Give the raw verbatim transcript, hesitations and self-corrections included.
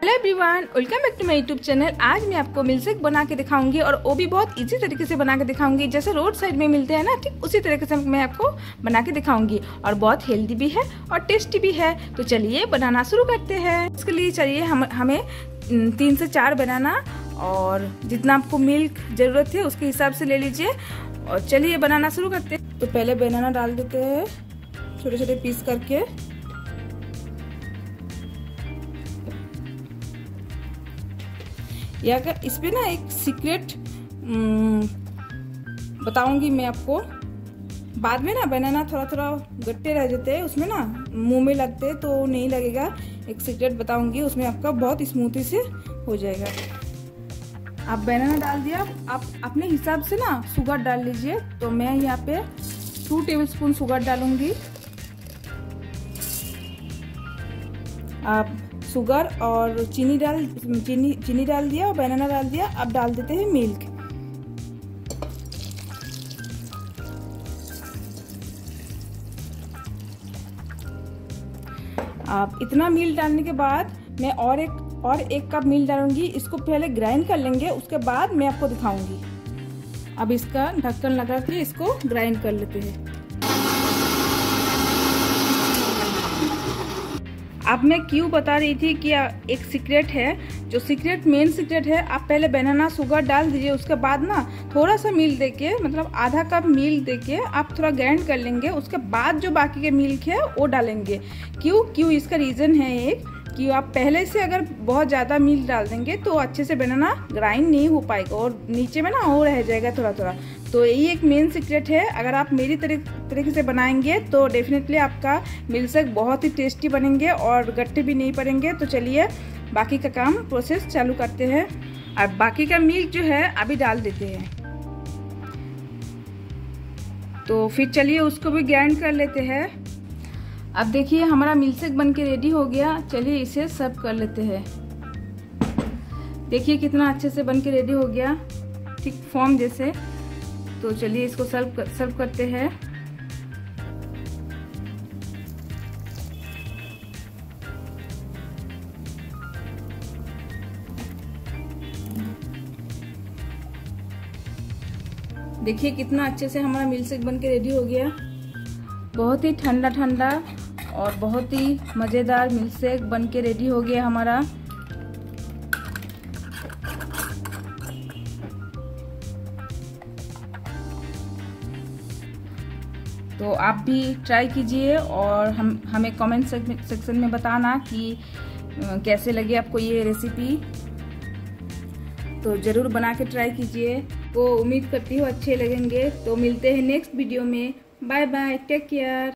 Hello everyone, welcome back to my YouTube channel. आज मैं आपको मिल्कशेक बना के दिखाऊंगी और वो भी बहुत इजी तरीके से बना के दिखाऊंगी। जैसे रोड साइड में मिलते हैं ना, ठीक उसी तरीके से मैं आपको बना के दिखाऊंगी और बहुत हेल्दी भी है और टेस्टी भी है। तो चलिए बनाना शुरू करते हैं। इसके लिए चाहिए हम हमें तीन से चार बनाना और जितना आपको मिल्क ज़रूरत है उसके हिसाब से ले लीजिए। और चलिए बनाना शुरू करते हैं। तो पहले बनाना डाल देते हैं छोटे छोटे पीस करके। या अगर इस पे ना एक सीक्रेट बताऊंगी मैं आपको। बाद में ना बनाना थोड़ा थोड़ा गट्टे रह जाते हैं, उसमें ना मुंह में लगते हैं तो नहीं लगेगा। एक सीक्रेट बताऊंगी, उसमें आपका बहुत स्मूथी से हो जाएगा। आप बनाना डाल दिया, आप अपने हिसाब से ना शुगर डाल लीजिए। तो मैं यहाँ पे टू टेबलस्पून शुगर डालूंगी। आप शुगर और चीनी डाल चीनी चीनी डाल दिया और बनाना डाल दिया। अब डाल देते हैं मिल्क। अब इतना मिल्क डालने के बाद मैं और एक और एक कप मिल्क डालूंगी। इसको पहले ग्राइंड कर लेंगे, उसके बाद मैं आपको दिखाऊंगी। अब इसका ढक्कन लगा के इसको ग्राइंड कर लेते हैं। अब मैं क्यों बता रही थी कि एक सीक्रेट है, जो सीक्रेट मेन सीक्रेट है। आप पहले बनाना शुगर डाल दीजिए, उसके बाद ना थोड़ा सा मिल्क देके, मतलब आधा कप मिल्क देके आप थोड़ा ग्राइंड कर लेंगे। उसके बाद जो बाकी के मिल्क है वो डालेंगे। क्यों क्यों इसका रीज़न है एक कि आप पहले से अगर बहुत ज़्यादा मिल्क डाल देंगे तो अच्छे से बनाना ग्राइंड नहीं हो पाएगा और नीचे में ना वो रह जाएगा थोड़ा थोड़ा। तो यही एक मेन सीक्रेट है। अगर आप मेरी तरीके से बनाएंगे तो डेफिनेटली आपका मिल्कशेक बहुत ही टेस्टी बनेंगे और गट्टे भी नहीं पड़ेंगे। तो चलिए बाकी का काम प्रोसेस चालू करते हैं। और बाकी का मिल्क जो है अभी डाल देते हैं। तो फिर चलिए उसको भी ग्राइंड कर लेते हैं। अब देखिए हमारा मिल्कशेक बन के रेडी हो गया। चलिए इसे सर्व कर लेते हैं। देखिए कितना अच्छे से बन के रेडी हो गया, ठीक फॉर्म जैसे। तो चलिए इसको सर्व कर, सर्व करते हैं। देखिए कितना अच्छे से हमारा मिल्कशेक बन के रेडी हो गया। बहुत ही ठंडा ठंडा और बहुत ही मज़ेदार मिल्कशेक बन के रेडी हो गया हमारा। तो आप भी ट्राई कीजिए और हम हमें कमेंट सेक्शन में बताना कि कैसे लगे आपको ये रेसिपी। तो ज़रूर बना के ट्राई कीजिए। तो उम्मीद करती हूँ अच्छे लगेंगे। तो मिलते हैं नेक्स्ट वीडियो में। Bye bye, take care.